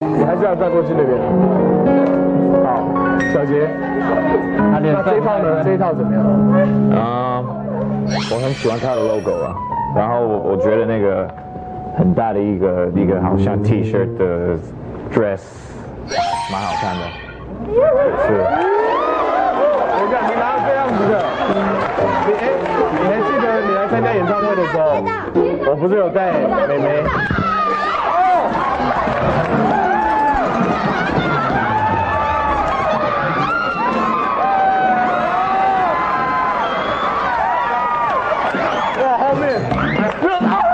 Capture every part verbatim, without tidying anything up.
你还是要站过去那边。好，小杰，那这一套呢？这一套怎么样？ 嗯，我很喜欢他的 logo 啊，然后我我觉得那个很大的一个一个好像 T-shirt 的 dress 蛮好看的。是。 等一下，你拿这样子的，你哎，你还记得你来参加演唱会的时候，我不是有带妹妹？哇，后面，不要打！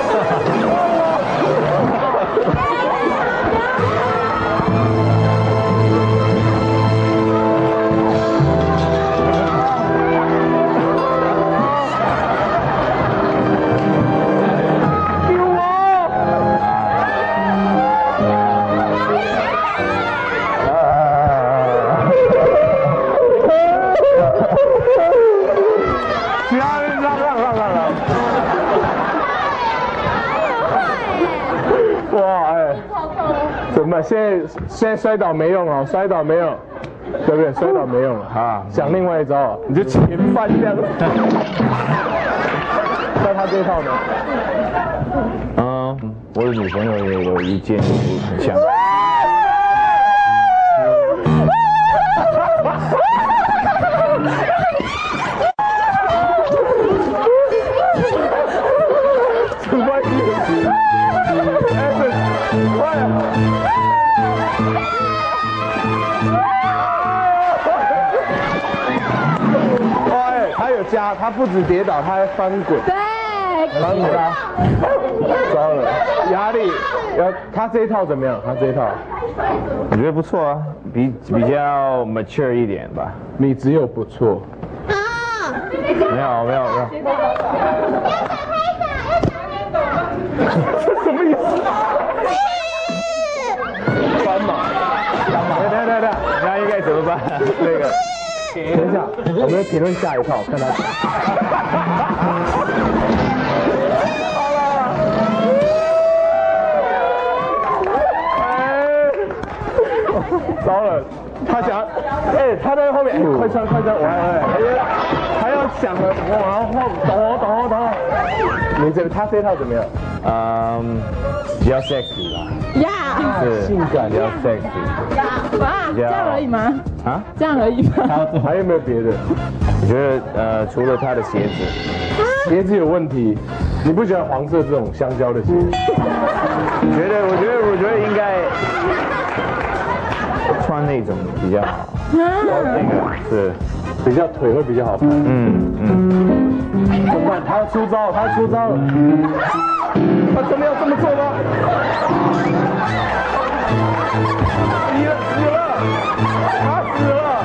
怎么办？现在现在摔倒没用哦，摔倒没用，对不对？摔倒没用了啊！想另外一招，你就前翻这样。那他这一套呢？ 嗯，我的女朋友也有一件很像。什么意思？哎，快！哎，他有加，他不止跌倒，他还翻滚。 对。 翻滚他，糟了，压力。要他这一套怎么样？他这一套， 我觉得不错啊，比比较 mature 一点吧。 你只有不错。 啊。 没有没有没有。 这什么意思？斑马，对对对对， 那应该怎么办？这个， 等一下，我们评论下一套，看他。好了。哎，糟了，他想，哎，他在后面，哎，快穿快穿，我还还要想了，我往后等等等。你这他这套怎么样？ 嗯，比较 sexy 吧。 呀， 是性感， 比较 sexy。 哇，这样而已吗？ 啊？ 这样而已吗？ 还有没有别的？ 我觉得呃，除了他的鞋子， 鞋子有问题。你不喜欢黄色这种香蕉的鞋？ 我觉得，我觉得，我觉得应该穿那种比较好。那个是比较腿会比较好看。 嗯嗯。 怎么办？他要出招，他要出招了。他真的要这么做吗？死了死了，他死了！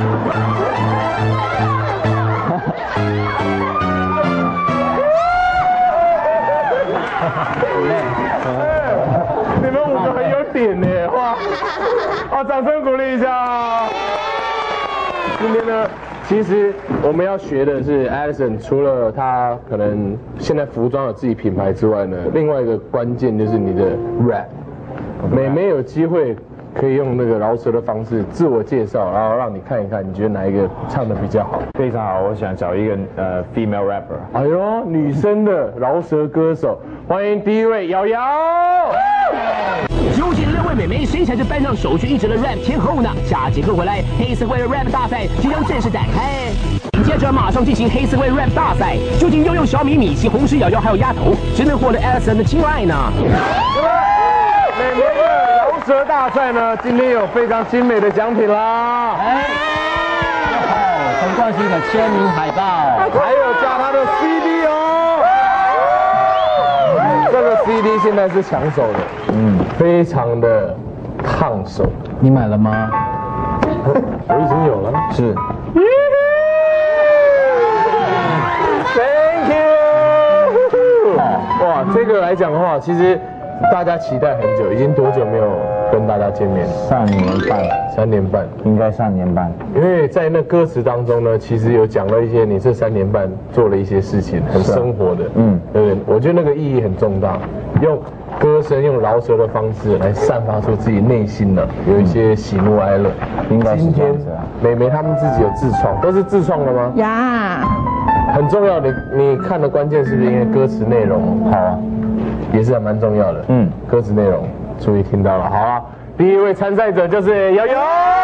你们五个很有点呢，哇！啊，掌声鼓励一下。今天呢？其实我们要学的是 Addison， 除了他可能现在服装有自己品牌之外呢，另外一个关键就是你的 rap。每每有机会可以用那个饶舌的方式自我介绍，然后让你看一看，你觉得哪一个唱的比较好？ 非常好，我想找一个呃 female rapper。 哎呦，女生的饶舌歌手，欢迎第一位瑶瑶。 究竟六位美眉谁才是班上首屈一指的 rap 天后呢？下节课回来，黑社会的 rap 大赛即将正式展开。接着马上进行黑社会 rap 大赛，究竟悠悠、小米、米奇、红石、瑶瑶还有丫头，谁能获得 Addison 的青睐呢？ 美眉的饶舌大赛呢，今天有非常精美的奖品啦！ 哎，陈冠希的签名海报， 还有加他的 C D 哦。这个 C D 现在是抢手的，嗯，非常的烫手。 你买了吗？ 我已经有了。 是。 Thank you。哇，这个来讲的话，其实大家期待很久，已经多久没有跟大家见面？ 三年半， 三年半， 应该三年半。 因为在那歌词当中呢，其实有讲了一些你这三年半做了一些事情，很生活的，嗯，对不对？我觉得那个意义很重大，用歌声用饶舌的方式来散发出自己内心的有一些喜怒哀乐。 应该是今天这样子啊。 美眉他们自己有自创，都是自创的吗？ 呀， 很重要的，你看的关键是不是因为歌词内容？ 好啊， 也是还蛮重要的。 嗯， 歌词内容，注意听到了。好啊，第一位参赛者就是瑶瑶。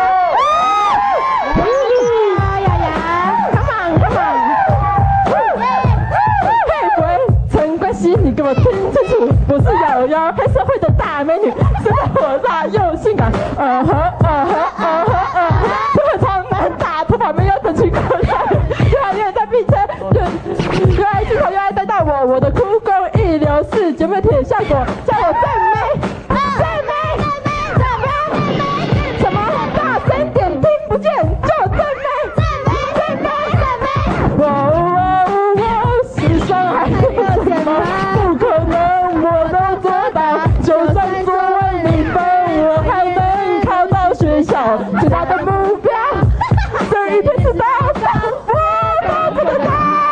呀呀呀 ，Come on，Come on。嘿，喂，陈冠希，你给我听清楚，我是瑶瑶，黑社会的大美女，身材火辣又性感。嗯哼，嗯哼，嗯哼，嗯哼，腿长难打，头发没有整齐过来，又爱又在并车，又爱镜头又爱带到我，我的哭功一流是绝美铁效果，叫我最美，最美，最美，什么大声点听不见，就最美，最美，最美，最美。哇哇哇！世上还有什么不可能，我都做到，就算作为零分，我还能考到学校，最大的目标，这一辈子都想不到不得到。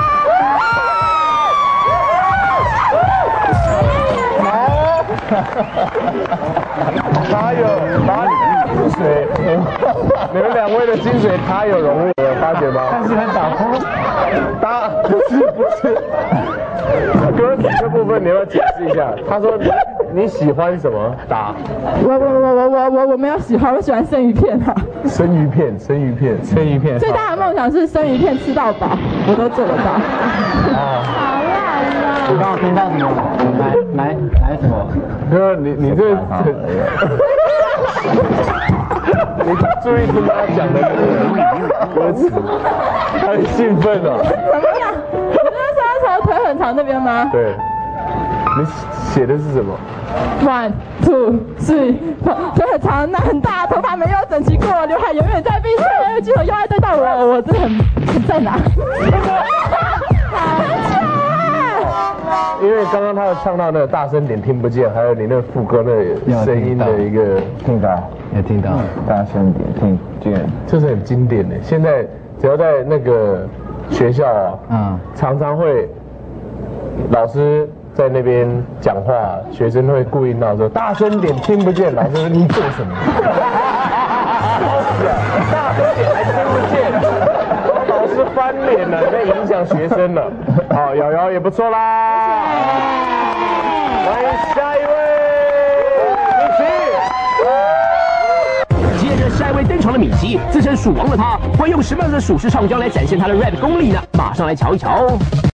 他有把精髓，你们两位的精髓他有融入，有发觉吗？但是很打呼，打不是不是，歌词这部分你要解释一下。他说你你喜欢什么？打我我我我我我我没有喜欢，我喜欢生鱼片啊。 生鱼片，生鱼片，生鱼片。 最大的梦想是生鱼片吃到饱，我都做得到。 啊， 好烂啊！ 你刚刚听到什么？来来来什么？ 哥，你你这，你注意听他讲的那个歌词，他很兴奋哦。 怎么样？我那时候从腿很长那边吗？ 对，你写的是什么？ One two three， 腿很长，那很大，头发没有整齐过，刘海永远在闭嘴，镜头又爱对到我，我真的很很在哪？ 因为刚刚他有唱到那个大声点听不见，还有你那个副歌那个声音的一个听到， 也听到， 大声点听见， 这是很经典的。现在只要在那个学校啊，嗯，常常会老师。 在那边讲话，学生会故意闹说大声点听不见，老师说你做什么？大声点还听不见，老师翻脸了，在影响学生了。好，瑶瑶也不错啦。欢迎下一位，米奇。 接着下一位登场的米奇，自称鼠王的他，会用什么样的鼠式唱腔来展现他的 rap 功力呢？马上来瞧一瞧。